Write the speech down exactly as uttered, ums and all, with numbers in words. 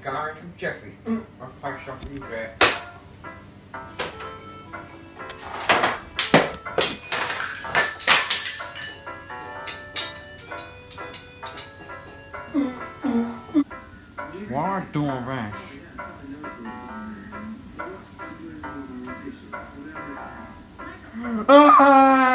guy from Jeffy. I'll play something there. Why are you doing that? Ah!